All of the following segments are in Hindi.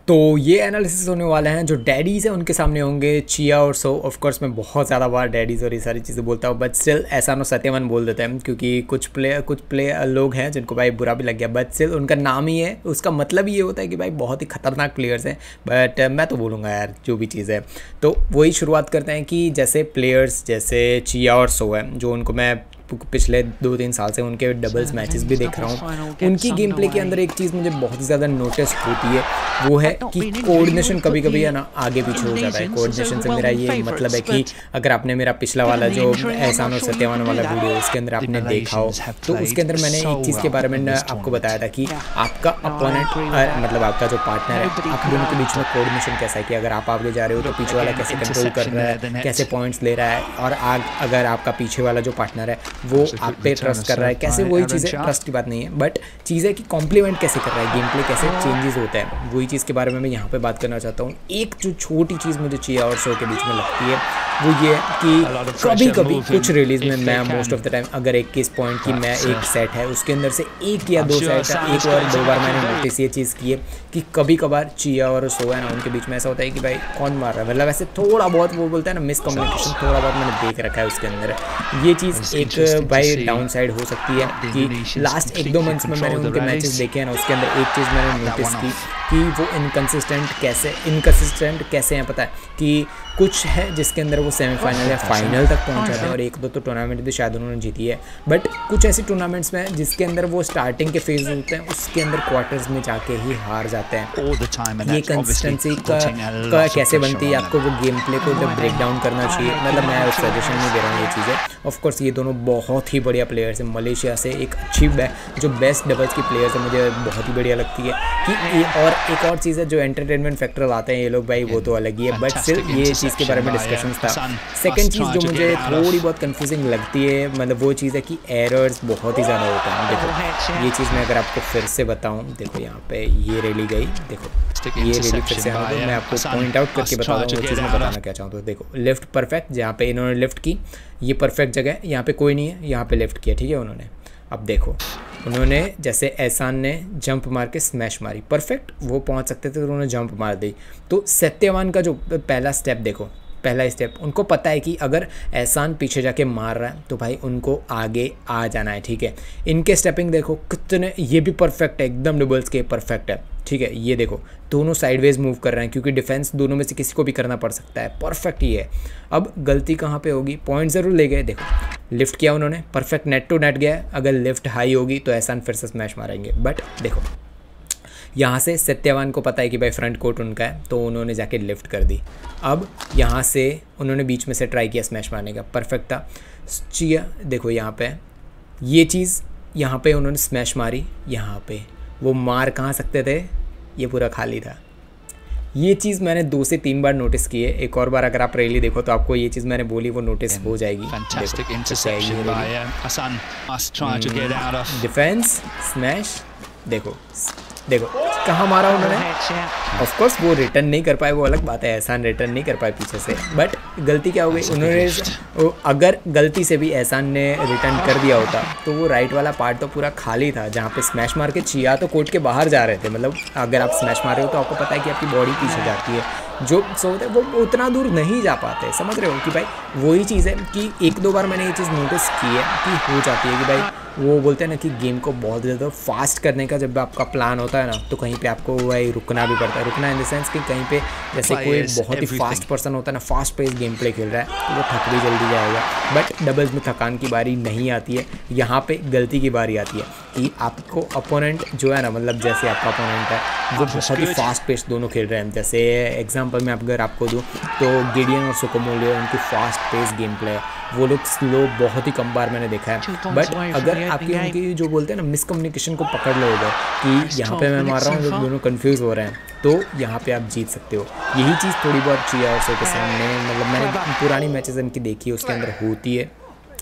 तो ये एनालिसिस होने वाले हैं जो डैडीज़ हैं उनके सामने होंगे चिया और सो। ऑफ कोर्स मैं बहुत ज़्यादा बार डैडीज़ और ये सारी चीज़ें बोलता हूँ, बट स्टिल एहसान और सत्यवान बोल देते हैं क्योंकि कुछ प्लेयर लोग हैं जिनको भाई बुरा भी लग गया, बट स्टिल उनका नाम ही है, उसका मतलब ये होता है कि भाई बहुत ही खतरनाक प्लेयर्स हैं। बट मैं तो बोलूँगा यार जो भी चीज़ है, तो वही शुरुआत करते हैं कि जैसे प्लेयर्स जैसे चिया और सो है जो उनको मैं पिछले 2-3 साल से उनके डबल्स मैचेस भी देख रहा हूँ। उनकी गेम प्ले के अंदर एक चीज़ मुझे बहुत ही ज़्यादा नोटिस होती है, वो है कि कोऑर्डिनेशन कभी कभी है ना आगे पीछे हो जाता है। कोऑर्डिनेशन से मेरा ये मतलब है कि अगर आपने मेरा पिछला वाला जो एहसान और सत्यवान वाला वीडियो उसके अंदर आपने देखा हो, तो उसके अंदर मैंने एक चीज़ के बारे में आपको बताया था कि आपका अपोनेंट मतलब आपका जो पार्टनर है, आप दोनों के बीच में कोऑर्डिनेशन कैसा है कि अगर आप आगे जा रहे हो तो पीछे वाला कैसे कंट्रोल कर रहा है, कैसे पॉइंट्स ले रहा है, और अगर आपका पीछे वाला जो पार्टनर है वो आप पे ट्रस्ट कर रहा है कैसे। वही चीज़ें ट्रस्ट की बात नहीं है, बट चीज़ें कि कॉम्प्लीमेंट कैसे कर रहा है, गेम प्ले कैसे चेंजेस होता है, वही चीज़ के बारे में मैं यहाँ पे बात करना चाहता हूँ। एक जो छोटी चीज़ मुझे चिया और सो के बीच में लगती है वो ये कि कभी कभी कुछ रिलीज में मैं मोस्ट ऑफ द टाइम अगर 21 पॉइंट की मैं एक सेट है उसके अंदर से एक या दो सेट है, एक और दो बार मैंने नोटिस ये चीज़ की है कि कभी कभार चिया और सो है ना उनके बीच में ऐसा होता है कि भाई कौन मार रहा है, मतलब ऐसे थोड़ा बहुत वो बोलता है ना मिसकम्युनिकेशन, थोड़ा बहुत मैंने देख रखा है उसके अंदर। ये चीज़ एक भाई डाउन साइड हो सकती है कि लास्ट 1-2 मंथ्स में मैंने उनके मैचेस देखे हैं ना, उसके अंदर एक चीज़ मैंने नोटिस की कि वो इनकंसिस्टेंट कैसे हैं पता है कि कुछ है जिसके अंदर वो सेमीफाइनल या फाइनल तक पहुंच जाते हैं और एक दो तो टूर्नामेंट भी शायद उन्होंने जीती है, बट कुछ ऐसी टूर्नामेंट्स में जिसके अंदर वो स्टार्टिंग के फेज होते हैं उसके अंदर क्वार्टर्स में जाके ही हार जाते हैं। ये कंसिस्टेंसी का कैसे बनती है, आपको वो गेम प्ले को जब ब्रेक डाउन करना चाहिए, मतलब मैं सजेशन नहीं दे रहा हूँ ये चीज़ें। ऑफ कोर्स ये दोनों बहुत ही बढ़िया प्लेयर्स हैं, मलेशिया से एक अच्छी जो बेस्ट डबल्स की प्लेयर्स है, मुझे बहुत ही बढ़िया लगती है कि ये। और एक और चीज़ है जो एंटरटेनमेंट फैक्टर लाते हैं ये लोग भाई, वो तो अलग ही है, बट सिर्फ ये चीज़ के बारे में डिस्कशन था। सेकंड चीज़ जो मुझे थोड़ी बहुत कंफ्यूजिंग लगती है, मतलब वो चीज़ है कि एरर्स बहुत ही ज़्यादा होते हैं। देखो ये चीज़ मैं अगर आपको फिर से बताऊँ, देखो यहाँ पे ये रैली गई, देखो ये रैली फिर से आने दो, मैं आपको पॉइंट आउट करके बता दूँ वो चीज़ मैं बताना क्या चाहूँ। तो देखो लेफ्ट परफेक्ट, जहाँ पे इन्होंने लेफ्ट की ये परफेक्ट जगह है, यहाँ पे कोई नहीं है, यहाँ पे लेफ्ट किया, ठीक है उन्होंने। अब देखो उन्होंने जैसे एहसान ने जंप मार के स्मैश मारी, परफेक्ट वो पहुंच सकते थे तो उन्होंने जंप मार दी। तो सत्यवान का जो पहला स्टेप देखो, पहला स्टेप उनको पता है कि अगर एहसान पीछे जाके मार रहा है तो भाई उनको आगे आ जाना है, ठीक है। इनके स्टेपिंग देखो कितने, ये भी परफेक्ट है, एकदम डबल्स के परफेक्ट है, ठीक है। ये देखो दोनों साइडवेज मूव कर रहे हैं क्योंकि डिफेंस दोनों में से किसी को भी करना पड़ सकता है, परफेक्ट ये है। अब गलती कहाँ पे होगी, पॉइंट ज़रूर ले गए, देखो लिफ्ट किया उन्होंने, परफेक्ट नेट टू नेट गया, अगर लिफ्ट हाई होगी तो एहसान फिर से स्मैश मारेंगे। बट देखो यहाँ से सत्यवान को पता है कि भाई फ्रंट कोर्ट उनका है, तो उन्होंने जाके लिफ्ट कर दी। अब यहाँ से उन्होंने बीच में से ट्राई किया स्मैश मारने का, परफेक्ट था। चिया देखो यहाँ पे ये चीज़, यहाँ पे उन्होंने स्मैश मारी, यहाँ पे वो मार कहाँ सकते थे, ये पूरा खाली था। ये चीज़ मैंने 2 से 3 बार नोटिस की है, एक और बार अगर आप रैली देखो तो आपको ये चीज़ मैंने बोली वो नोटिस हो जाएगी। डिफेंस स्मैश, देखो देखो कहाँ मारा उन्होंने। ऑफ कोर्स वो रिटर्न नहीं कर पाए, वो अलग बात है, एहसान रिटर्न नहीं कर पाए पीछे से, बट गलती क्या हो गई उन्होंने, अगर गलती से भी एहसान ने रिटर्न कर दिया होता तो वो राइट वाला पार्ट तो पूरा खाली था जहाँ पे स्मैश मार के चिया तो कोर्ट के बाहर जा रहे थे। मतलब अगर आप स्मैश मार रहे हो तो आपको पता है कि आपकी बॉडी पीछे जाती है, जो सोचते हैं वो उतना दूर नहीं जा पाते, समझ रहे हो कि भाई वही चीज़ है कि 1-2 बार मैंने ये चीज़ नोटिस की है कि हो जाती है कि भाई वो बोलते हैं ना कि गेम को बहुत ज़्यादा फास्ट करने का जब आपका प्लान होता है ना तो कहीं पे आपको वही रुकना भी पड़ता है। रुकना इन द सेंस कि कहीं पे जैसे कोई बहुत ही फास्ट पर्सन होता है ना, फास्ट पेस गेम प्ले खेल रहा है तो वो थक भी जल्दी जाएगा, बट डबल्स में थकान की बारी नहीं आती है, यहाँ पे गलती की बारी आती है कि आपको अपोनेंट जो है ना, मतलब जैसे आपका अपोनेंट है वो बहुत ही फास्ट पेस दोनों खेल रहे हैं। जैसे एग्जाम्पल में अगर आपको दूँ तो गिडियन और सुकोमोलियो उनकी फास्ट पेस गेम प्ले है, वो लोग स्लो बहुत ही कम बार मैंने देखा है। बट अगर आपकी उनकी जो बोलते हैं ना मिसकम्युनिकेशन को पकड़ लोगे कि यहाँ पे मैं मार रहा हूँ, लोग दोनों कंफ्यूज हो रहे हैं, तो यहाँ पे आप जीत सकते हो। यही चीज़ थोड़ी बहुत चिया और सो के सामने, मतलब मैंने पुरानी मैचेस इनकी देखी है उसके अंदर होती है।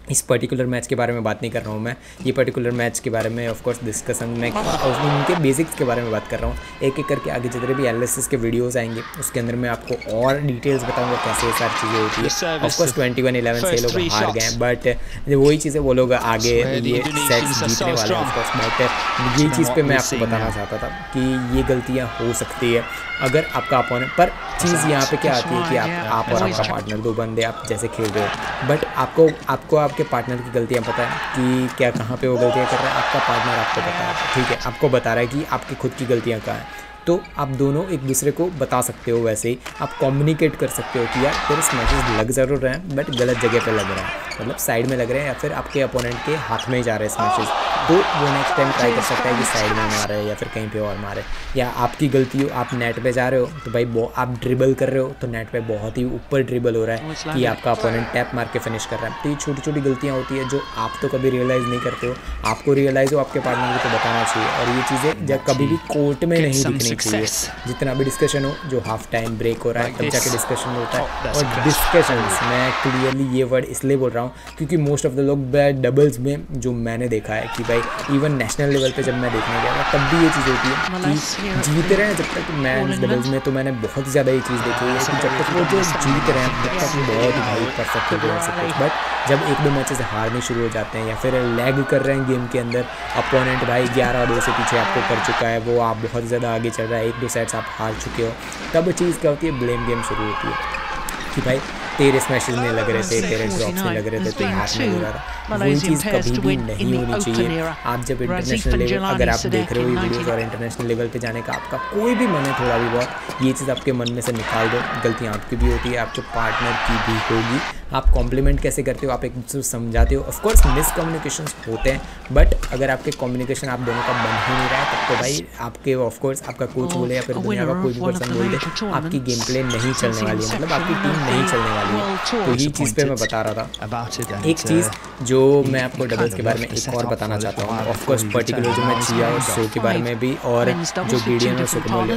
इस पर्टिकुलर मैच के बारे में बात नहीं कर रहा हूँ मैं, ये पर्टिकुलर मैच के बारे में ऑफ कोर्स डिस्कशन में उनके बेसिक्स के बारे में बात कर रहा हूँ। एक एक करके आगे जितने भी एनालिसिस के वीडियोस आएंगे उसके अंदर मैं आपको और डिटेल्स बताऊंगा कैसे ये सारी चीज़ें होती है। ऑफ कोर्स 21-11 से लोग हार गए, बट वही चीज़ें वो लोग आगे ये सेट्स जीतने वाले हैं ऑफ कोर्स। बट ये चीज़ पे मैं आपको बताना चाहता था कि ये गलतियाँ हो सकती है अगर आपका अपोनेंट, पर चीज़ यहाँ पे क्या आती है कि आप और आपका पार्टनर, दो बंदे आप जैसे खेल रहे हो, बट आपको आपके पार्टनर की गलतियाँ पता है कि क्या कहाँ पे वो गलतियाँ कर रहा है, आपका पार्टनर आपको पता है, ठीक है, आपको बता रहा है कि आपकी खुद की गलतियाँ कहाँ हैं, तो आप दोनों एक दूसरे को बता सकते हो। वैसे ही आप कम्युनिकेट कर सकते हो कि यार तेरे स्मैशेस लग ज़रूर रहे हैं बट गलत जगह पे लग रहे हैं, मतलब साइड में लग रहे हैं या फिर आपके अपोनेंट के हाथ में ही जा रहे हैं स्मैशेस, तो वो नेक्स्ट टाइम ट्राई कर सकता है कि साइड में मारे या फिर कहीं पे और मारे। या आपकी गलती हो, आप नेट पे जा रहे हो तो भाई आप ड्रिबल कर रहे हो तो नेट पे बहुत ही ऊपर ड्रिबल हो रहा है कि आपका अपोनेंट टैप मार के फिनिश कर रहा है। तो ये छोटी छोटी गलतियाँ होती है जो आप तो कभी रियलाइज़ नहीं करते हो, आपको रियलाइज़ हो आपके पार्टनर को तो बताना चाहिए। और ये चीज़ें जब कभी भी कोर्ट में नहीं दिखनी चाहिए, जितना भी डिस्कशन हो, जो हाफ टाइम ब्रेक हो रहा है तब जाके डिस्कशन होता है। और डिस्कशंस मैं क्लियरली ये वर्ड इसलिए बोल रहा हूँ क्योंकि मोस्ट ऑफ द लोग डबल्स में जो मैंने देखा है कि भाई इवन नेशनल लेवल पे जब मैं देखने गया था तब भी ये चीज़ होती है कि जीत रहे हैं जब तक मैंस डबल्स में, तो मैंने बहुत ज़्यादा ये चीज़ देखी है कि जब तक वो जो जीत रहे हैं तब तक बहुत ही भाई परफेक्ट हो सकते हैं, बट जब एक दो मैचेस हारने शुरू हो जाते हैं या फिर लैग कर रहे हैं गेम के अंदर, अपोनेंट भाई 11-2 से पीछे आपको कर चुका है, वो आप बहुत ज़्यादा आगे चल रहा है, 1-2 सेट्स आप हार चुके हो, तब चीज़ क्या होती है, ब्लेम गेम शुरू होती है कि भाई तेरे स्मैशेस नहीं लग रहे थे, तेरे ड्रॉप्स नहीं लग रहे थे, तेरे हाथ में लग रहा था। वही चीज़ कभी भी नहीं होनी चाहिए। आप जब इंटरनेशनल लेवल अगर आप देख रहे हो ये वीडियोस और इंटरनेशनल लेवल पे जाने का आपका कोई भी मन है थोड़ा भी बहुत, ये चीज़ आपके मन में से निकाल दो। गलतियाँ आपकी भी होती है, आपके पार्टनर की भी होगी। आप कॉम्प्लीमेंट कैसे करते हो, आप एक दूसरे को समझाते हो, ऑफकोर्स मिसकम्युनिकेशन होते हैं, बट अगर आपके कम्युनिकेशन आप दोनों का बन ही नहीं रहा है तब तो भाई आपके ऑफकोर्स आपका कोच बोले या फिर दुनिया का कोई भी पर्सन बोल दे आपकी गेम प्ले नहीं चलने वाली है, मतलब आपकी टीम नहीं चलने वाली है। तो ये चीज़ पे मैं बता रहा था। एक चीज़ जो मैं आपको डबल्स के बारे में एक और बताना चाहता हूँ, ऑफकोर्स पर्टिकुलर जो मैं चिया और सो के बारे में भी, और जो गिडियन और सुकमोले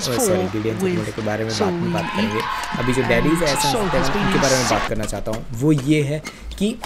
के बारे में बात करेंगे। अभी जो डैडीज है ऐसा उनके बारे में बात करना चाहता हूँ, वो ये है कि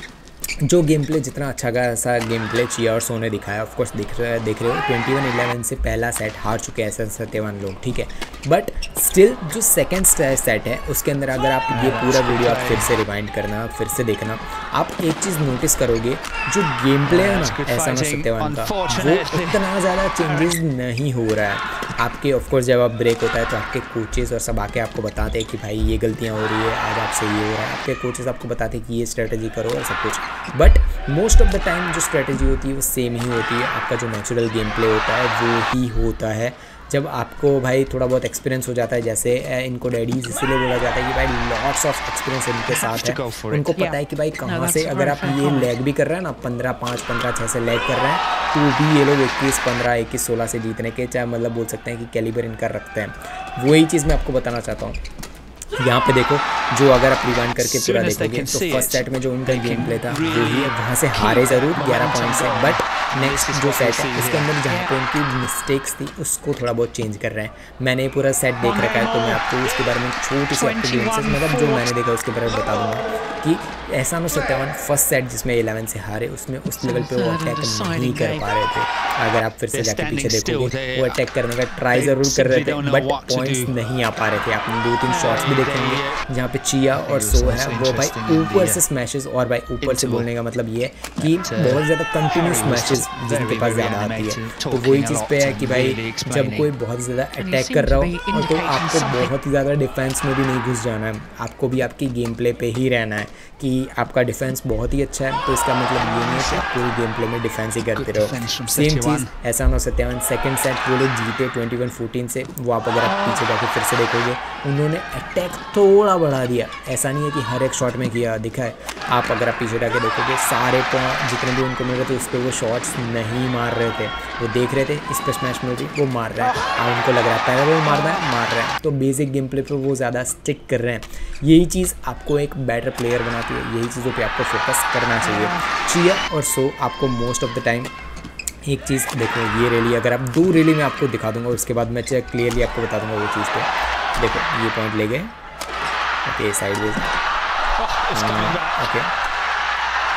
जो गेम प्ले जितना अच्छा का ऐसा गेम प्ले चिया और सो ने दिखाया, ऑफकोर्स देख रहे हो 21-11 से पहला सेट हार चुके हैं ऐसे सत्यवान लोग, ठीक है, बट स्टिल जो सेकंड सेट है उसके अंदर अगर आप ये पूरा वीडियो आप फिर से रिवाइंड करना, फिर से देखना, आप एक चीज़ नोटिस करोगे जो गेम प्ले है ना ऐसा ना सत्यवान का, वो इतना ज़्यादा चेंजेस नहीं हो रहा है। आपके ऑफकोर्स जब आप ब्रेक होता है तो आपके कोचेज़ और सब आके आपको बताते हैं कि भाई ये गलतियाँ हो रही है, आज आपसे ये हो रहा है, आपके कोचेज़ आपको बताते हैं कि ये स्ट्रेटजी करो और सब कुछ, but most of the time जो स्ट्रेटजी होती है वो सेम ही होती है। आपका जो नेचुरल गेम प्ले होता है वो ही होता है। जब आपको भाई थोड़ा बहुत एक्सपीरियंस हो जाता है, जैसे इनको डैडीज इसीलिए बोला जाता है कि भाई लॉट्स ऑफ एक्सपीरियंस इनके साथ है, उनको पता है कि भाई कहाँ से अगर आप ये लैग भी कर रहे हैं ना 15-5, 15-6 से लैग कर रहे हैं तो भी ये लोग 21-15, 21-16 से जीतने के चाहे मतलब बोल सकते हैं कि कैलिबर इनका रखते हैं। वही चीज़ मैं आपको बताना चाहता हूँ। यहाँ पे देखो जो अगर आप रिवाइंड करके पूरा देखोगे तो फर्स्ट सेट में जो उनका गेम प्ले था वही है, वहाँ से हारे ज़रूर 11 पॉइंट से, बट नेक्स्ट जो सेट है उसके अंदर जहाँ पे उनकी मिस्टेक्स थी उसको थोड़ा बहुत चेंज कर रहे हैं। मैंने पूरा सेट देख रखा है तो मैं आपको उसके बारे में छोटी सी मतलब जो मैंने देखा उसके बारे में बता दूँगा कि ऐसा ना सत्यवान फर्स्ट सेट जिसमें 11 से हारे उसमें उस लेवल पे वो अटैक नहीं कर पा रहे थे। अगर आप फिर से जाके पीछे देखोगे वो अटैक करने का ट्राई ज़रूर कर रहे थे बट पॉइंट्स नहीं आ पा रहे थे। आपने 2-3 शॉट्स भी देखेंगे जहाँ पे चिया और सो है वो भाई ऊपर से स्मैशेस, और भाई ऊपर से बोलने का मतलब ये है कि बहुत ज़्यादा कंटिन्यूस स्मैशेस जिनके पास ज़्यादा आती है। तो वही चीज़ पे है कि भाई जब कोई बहुत ज़्यादा अटैक कर रहा हो तो आपको बहुत ही ज़्यादा डिफेंस में भी नहीं घुस जाना है, आपको भी आपकी गेम प्ले पे ही रहना है कि आपका डिफेंस बहुत ही अच्छा है तो इसका मतलब ये नहीं है कि आप पूरी गेम प्ले में डिफेंस ही करते रहो। सेम चीज़ ऐसा ना सत्यवान सेकंड सेट वो लोग जीते 21-14 से, वो आप अगर आप पीछे जाके फिर से देखोगे उन्होंने अटैक थोड़ा बढ़ा दिया, ऐसा नहीं है कि हर एक शॉट में किया दिखा है। आप अगर आप पीछे जाके देखोगे सारे जितने भी उनको मिल रहे थे उस पर वो शॉट्स नहीं मार रहे थे, वो देख रहे थे इस पर स्मैश में भी वो मार रहा है, अब उनको लग रहा है पहले वो मार रहा है तो बेसिक गेम प्ले पर वो ज़्यादा स्टिक कर रहे हैं। यही चीज़ आपको एक बेटर प्लेयर बनाती है, यही चीज़ों पे आपको फोकस करना चाहिए। चिया और सो आपको मोस्ट ऑफ द टाइम एक चीज़ देखो, ये रैली अगर आप 2 रैली में आपको दिखा दूंगा उसके बाद मैं क्लियरली आपको बता दूंगा वो चीज़ पे। देखो ये पॉइंट ले गए, ओके साइड वेज, ओके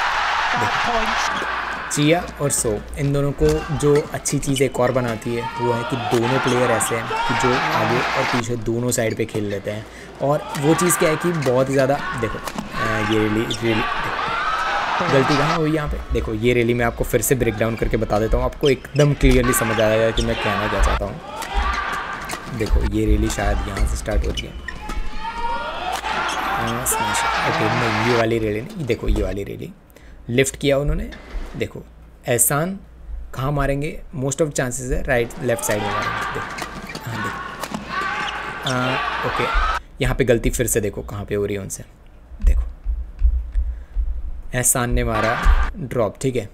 चिया और सो, इन दोनों को जो अच्छी चीज़ एक और बनाती है वो है कि दोनों प्लेयर ऐसे हैं कि जो आगे और पीछे दोनों साइड पे खेल लेते हैं। और वो चीज़ क्या है कि बहुत ज़्यादा देखो ये रियली गलती कहाँ हुई यहाँ पे। देखो ये रैली मैं आपको फिर से ब्रेक डाउन करके बता देता हूँ, आपको एकदम क्लियरली समझ आएगा कि मैं कहना क्या चाहता हूँ। देखो ये रैली शायद यहाँ से स्टार्ट हो रही है। ओके नहीं, ये वाली रैली नहीं, देखो ये वाली रैली लिफ्ट किया उन्होंने। देखो एहसान कहाँ मारेंगे, मोस्ट ऑफ चांसेस है राइट लेफ्ट साइड में मारेंगे। देखो हाँ देखो ओके, यहाँ पे गलती फिर से देखो कहाँ पे हो रही है उनसे। देखो एहसान ने मारा ड्रॉप, ठीक है।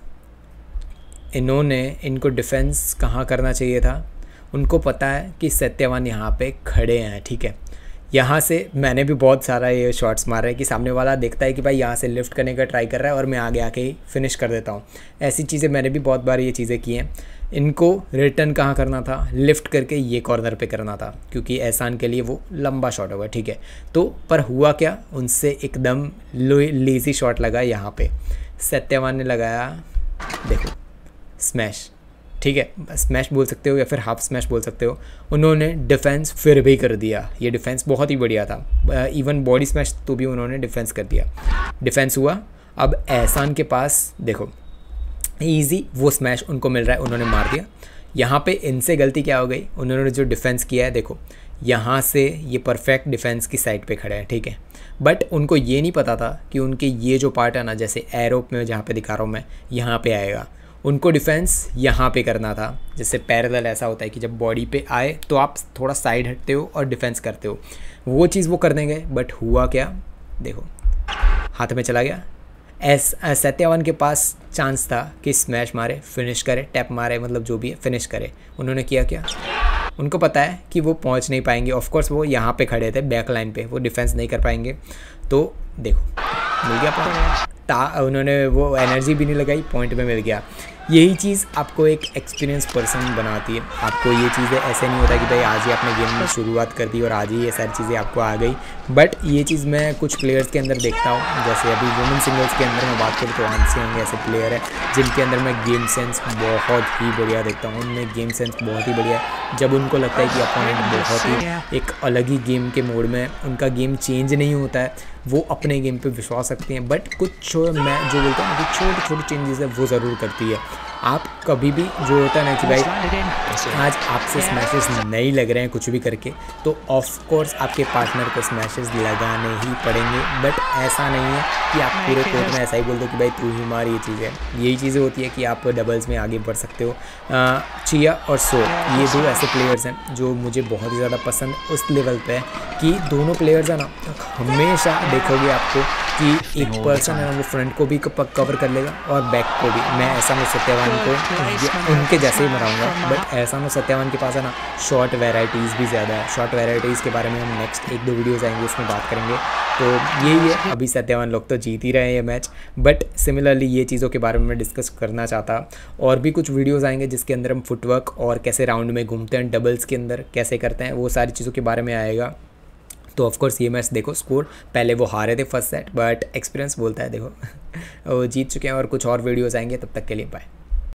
इनको डिफेंस कहाँ करना चाहिए था, उनको पता है कि सत्यवान यहाँ पे खड़े हैं, ठीक है। यहाँ से मैंने भी बहुत सारा ये शॉट्स मारे हैं कि सामने वाला देखता है कि भाई यहाँ से लिफ्ट करने का ट्राई कर रहा है और मैं आगे आके ही फिनिश कर देता हूँ। ऐसी चीज़ें मैंने भी बहुत बार ये चीज़ें की हैं। इनको रिटर्न कहाँ करना था, लिफ्ट करके ये कॉर्नर पे करना था क्योंकि एहसान के लिए वो लंबा शॉट होगा, ठीक है। तो पर हुआ क्या, उनसे एकदम लेज़ी शॉट लगा यहाँ पे। सत्यवान ने लगाया देखो स्मैश, ठीक है, स्मैश बोल सकते हो या फिर हाफ स्मैश बोल सकते हो। उन्होंने डिफेंस फिर भी कर दिया, ये डिफेंस बहुत ही बढ़िया था। इवन बॉडी स्मैश तो भी उन्होंने डिफेंस कर दिया, डिफेंस हुआ। अब एहसान के पास देखो इजी वो स्मैश उनको मिल रहा है, उन्होंने मार दिया। यहाँ पे इनसे गलती क्या हो गई, उन्होंने जो डिफेंस किया है देखो यहाँ से ये परफेक्ट डिफेंस की साइड पे खड़े हैं, ठीक है। बट उनको ये नहीं पता था कि उनके ये जो पार्ट है ना, जैसे एरोप में जहाँ पे दिखा रहा हूँ मैं, यहाँ पे आएगा। उनको डिफेंस यहाँ पे करना था। जैसे पैरेलल ऐसा होता है कि जब बॉडी पे आए तो आप थोड़ा साइड हटते हो और डिफेंस करते हो, वो चीज़ वो करने गए। बट हुआ क्या, देखो हाथ में चला गया। सत्यवान के पास चांस था कि स्मैश मारे, फिनिश करे, टैप मारे, मतलब जो भी है फिनिश करे। उन्होंने किया क्या, उनको पता है कि वो पहुंच नहीं पाएंगे। ऑफ कोर्स वो यहाँ पे खड़े थे बैक लाइन पे, वो डिफेंस नहीं कर पाएंगे। तो देखो मिल गया पॉइंट, उन्होंने वो एनर्जी भी नहीं लगाई, पॉइंट में मिल गया। यही चीज़ आपको एक एक्सपीरियंस पर्सन बनाती है। आपको ये चीज़ें ऐसे नहीं होता कि भाई आज ही आपने गेम में शुरुआत कर दी और आज ही ये सारी चीज़ें आपको आ गई। बट ये चीज़ मैं कुछ प्लेयर्स के अंदर देखता हूँ, जैसे अभी वुमेन सिंगल्स के अंदर मैं बात करूँ तो आंसी होंगे ऐसे प्लेयर है जिनके अंदर मैं गेम सेंस बहुत ही बढ़िया देखता हूँ। उनमें गेम सेंस बहुत ही बढ़िया है। जब उनको लगता है कि अपोनेंट बहुत ही एक अलग ही गेम के मोड में, उनका गेम चेंज नहीं होता है, वो अपने गेम पे विश्वास रखते हैं। बट कुछ मैं जो बोलता हूँ कि छोटी छोटी चेंजेस है वो ज़रूर करती है। आप कभी भी जो होता है ना कि भाई आज आपसे स्मैशेस नहीं लग रहे हैं कुछ भी करके, तो ऑफ कोर्स आपके पार्टनर को स्मैशेस लगाने ही पड़ेंगे। बट ऐसा नहीं है कि आप पूरे कोर्ट में ऐसा ही बोल दो कि भाई तू ही मार, ये चीज़ें यही चीज़ें होती है कि आप डबल्स में आगे बढ़ सकते हो। चिया और सो ये दो ऐसे प्लेयर्स हैं जो मुझे बहुत ही ज़्यादा पसंद उस लेवल पे है कि दोनों प्लेयर्स है ना, हमेशा देखोगे आपको कि एक पर्सन है ना वो फ्रंट को भी कवर कर लेगा और बैक को भी। मैं ऐसा में सत्यवान को उनके जैसे ही मराऊंगा। बट ऐसा में सत्यवान के पास है ना शॉर्ट वेराइटीज़ भी ज़्यादा है। शॉर्ट वेराइटीज़ के बारे में हम नेक्स्ट 1-2 वीडियोज़ आएंगे उसमें बात करेंगे। तो यही है, अभी सत्यवान लोग तो जीत ही रहे हैं ये मैच। बट सिमिलरली ये चीज़ों के बारे में मैं डिस्कस करना चाहता, और भी कुछ वीडियोज़ आएंगे जिसके अंदर हम फुटवर्क और कैसे राउंड में घूमते हैं, डबल्स के अंदर कैसे करते हैं, वो सारी चीज़ों के बारे में आएगा। तो ऑफकोर्स ये मैच देखो, स्कोर पहले वो हारे थे फर्स्ट सेट, बट एक्सपीरियंस बोलता है देखो वो जीत चुके हैं। और कुछ और वीडियोज़ आएंगे, तब तक के लिए बाय।